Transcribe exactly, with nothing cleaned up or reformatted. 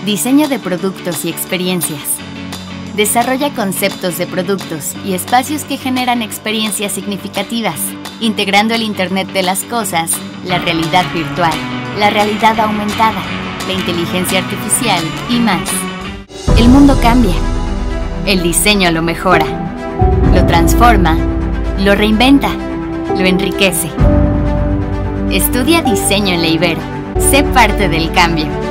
Diseño de productos y experiencias. Desarrolla conceptos de productos y espacios que generan experiencias significativas, integrando el Internet de las cosas, la realidad virtual, la realidad aumentada, la inteligencia artificial y más. El mundo cambia. El diseño lo mejora, lo transforma, lo reinventa, lo enriquece. Estudia diseño en la Ibero. Sé parte del cambio.